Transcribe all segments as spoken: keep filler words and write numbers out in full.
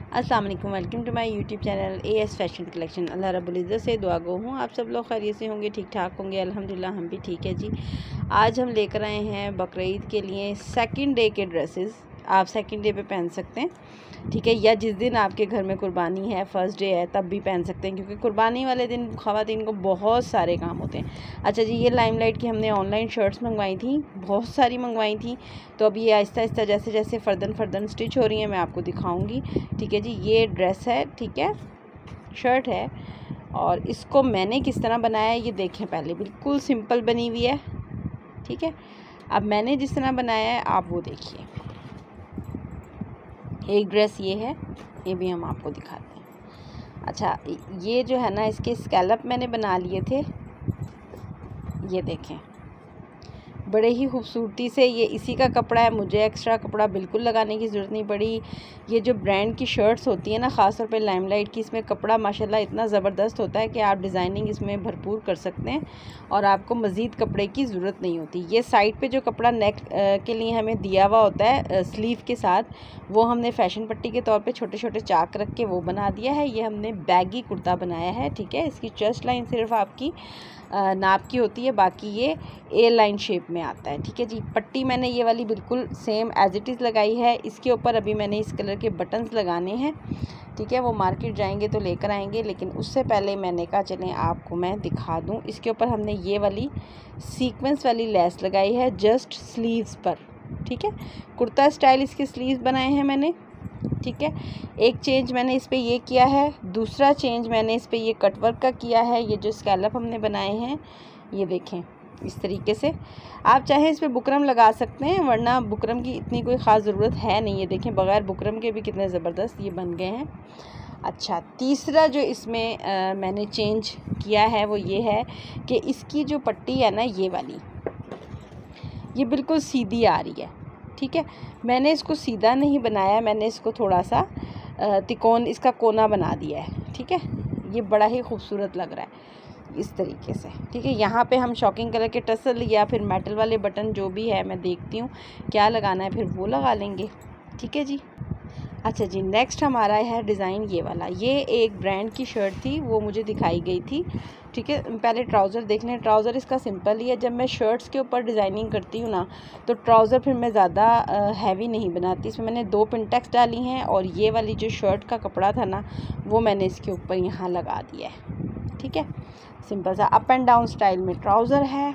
अस्सलाम वालेकुम, welcome to my YouTube channel A S fashion collection. अल्लाह रब्बुल इज़्ज़त से दुआ गो हूँ आप सब लोग खैरियत से होंगे, ठीक ठाक होंगे। अल्हम्दुलिल्लाह हम भी ठीक है जी। आज हम लेकर आए हैं बकरीद के लिए सेकंड डे के ड्रेसेस। आप सेकंड डे पे पहन सकते हैं, ठीक है, या जिस दिन आपके घर में कुर्बानी है, फ़र्स्ट डे है, तब भी पहन सकते हैं, क्योंकि कुर्बानी वाले दिन ख़वातीन को बहुत सारे काम होते हैं। अच्छा जी, ये लाइमलाइट की हमने ऑनलाइन शर्ट्स मंगवाई थी, बहुत सारी मंगवाई थी। तो अभी ये आहिस्ता आहिस्ता जैसे जैसे फ़र्दन फ़र्दन स्टिच हो रही हैं मैं आपको दिखाऊंगी, ठीक है जी। ये ड्रेस है, ठीक है, शर्ट है, और इसको मैंने किस तरह बनाया है ये देखें। पहले बिल्कुल सिंपल बनी हुई है, ठीक है। अब मैंने जिस तरह बनाया है आप वो देखिए। एक ड्रेस ये है, ये भी हम आपको दिखाते हैं। अच्छा, ये जो है ना, इसके स्कैलप मैंने बना लिए थे, ये देखें, बड़े ही खूबसूरती से। ये इसी का कपड़ा है, मुझे एक्स्ट्रा कपड़ा बिल्कुल लगाने की ज़रूरत नहीं पड़ी। ये जो ब्रांड की शर्ट्स होती है ना, ख़ास तौर पे लाइमलाइट की, इसमें कपड़ा माशाल्लाह इतना ज़बरदस्त होता है कि आप डिज़ाइनिंग इसमें भरपूर कर सकते हैं और आपको मज़ीद कपड़े की ज़रूरत नहीं होती। ये साइड पे जो कपड़ा नेक के लिए हमें दिया हुआ होता है स्लीव के साथ, वो हमने फ़ैशन पट्टी के तौर पर छोटे छोटे चाक रख के वो बना दिया है। ये हमने बैगी कुर्ता बनाया है, ठीक है। इसकी चेस्ट लाइन सिर्फ आपकी नाप की होती है, बाकी ये ए लाइन शेप में आता है, ठीक है जी। पट्टी मैंने ये वाली बिल्कुल सेम एज इट इज़ लगाई है। इसके ऊपर अभी मैंने इस कलर के बटन्स लगाने हैं, ठीक है। वो मार्केट जाएंगे तो लेकर आएंगे, लेकिन उससे पहले मैंने कहा चलें आपको मैं दिखा दूं। इसके ऊपर हमने ये वाली सीक्वेंस वाली लेस लगाई है जस्ट स्लीव्स पर, ठीक है। कुर्ता स्टाइल इसके स्लीव्स बनाए हैं मैंने, ठीक है। एक चेंज मैंने इस पे ये किया है, दूसरा चेंज मैंने इस पे ये कटवर्क का किया है। ये जो स्कैलप हमने बनाए हैं ये देखें इस तरीके से। आप चाहें इस पे बुकरम लगा सकते हैं, वरना बुकरम की इतनी कोई ख़ास ज़रूरत है नहीं। ये देखें, बग़ैर बुकरम के भी कितने ज़बरदस्त ये बन गए हैं। अच्छा, तीसरा जो इसमें आ, मैंने चेंज किया है वो ये है कि इसकी जो पट्टी है ना, ये वाली, ये बिल्कुल सीधी आ रही है, ठीक है। मैंने इसको सीधा नहीं बनाया, मैंने इसको थोड़ा सा तिकोन इसका कोना बना दिया है, ठीक है। ये बड़ा ही खूबसूरत लग रहा है इस तरीके से, ठीक है। यहाँ पे हम शॉकिंग कलर के टसल या फिर मेटल वाले बटन जो भी है, मैं देखती हूँ क्या लगाना है, फिर वो लगा लेंगे, ठीक है जी। अच्छा जी, नेक्स्ट हमारा है डिज़ाइन ये वाला। ये एक ब्रांड की शर्ट थी, वो मुझे दिखाई गई थी, ठीक है। पहले ट्राउज़र देख लें। ट्राउज़र इसका सिंपल ही है। जब मैं शर्ट्स के ऊपर डिज़ाइनिंग करती हूँ ना, तो ट्राउज़र फिर मैं ज़्यादा हैवी नहीं बनाती। इसमें मैंने दो पिनटेक्स डाली हैं, और ये वाली जो शर्ट का कपड़ा था ना, वो मैंने इसके ऊपर यहाँ लगा दिया है, ठीक है। सिंपल सा अप एंड डाउन स्टाइल में ट्राउज़र है।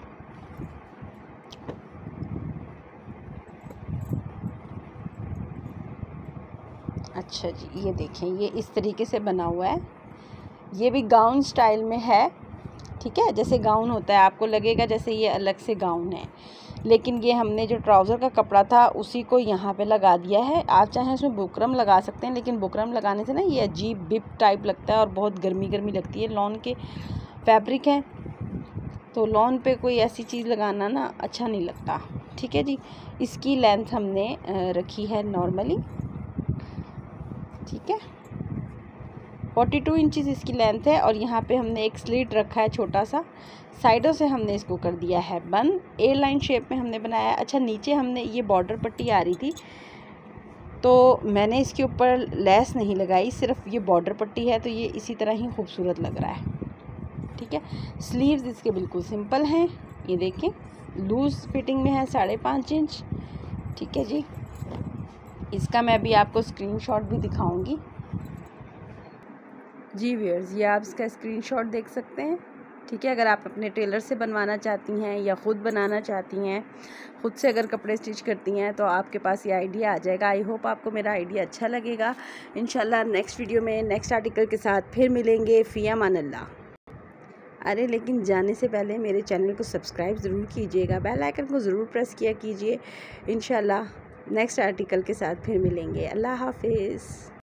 अच्छा जी, ये देखें, ये इस तरीके से बना हुआ है। ये भी गाउन स्टाइल में है, ठीक है। जैसे गाउन होता है, आपको लगेगा जैसे ये अलग से गाउन है, लेकिन ये हमने जो ट्राउज़र का कपड़ा था उसी को यहाँ पे लगा दिया है। आप चाहें इसमें बुकरम लगा सकते हैं, लेकिन बुकरम लगाने से ना ये अजीब बिप टाइप लगता है और बहुत गर्मी गर्मी लगती है। लॉन के फैब्रिक है, तो लॉन पे कोई ऐसी चीज़ लगाना ना अच्छा नहीं लगता, ठीक है जी। इसकी लेंथ हमने रखी है नॉर्मली, ठीक है, बयालीस इंचेस इसकी लेंथ है। और यहाँ पे हमने एक स्लिट रखा है छोटा सा, साइडों से हमने इसको कर दिया है बंद। ए लाइन शेप में हमने बनाया है। अच्छा, नीचे हमने ये बॉर्डर पट्टी आ रही थी, तो मैंने इसके ऊपर लेस नहीं लगाई, सिर्फ ये बॉर्डर पट्टी है, तो ये इसी तरह ही खूबसूरत लग रहा है, ठीक है। स्लीव्स इसके बिल्कुल सिंपल हैं, ये देखें, लूज़ फिटिंग में है, साढ़े पाँच इंच, ठीक है जी। इसका मैं भी आपको स्क्रीनशॉट भी दिखाऊंगी जी व्यूअर्स। ये आप इसका स्क्रीनशॉट देख सकते हैं, ठीक है। अगर आप अपने टेलर से बनवाना चाहती हैं या ख़ुद बनाना चाहती हैं, ख़ुद से अगर कपड़े स्टिच करती हैं, तो आपके पास ये आइडिया आ जाएगा। आई होप आपको मेरा आइडिया अच्छा लगेगा। इंशाल्लाह नेक्स्ट वीडियो में नेक्स्ट आर्टिकल के साथ फिर मिलेंगे। फ़ी अमान अल्लाह। अरे लेकिन जाने से पहले मेरे चैनल को सब्सक्राइब ज़रूर कीजिएगा, बेल आइकन को ज़रूर प्रेस किया कीजिए। इंशाल्लाह नेक्स्ट आर्टिकल के साथ फिर मिलेंगे। अल्लाह हाफिज़।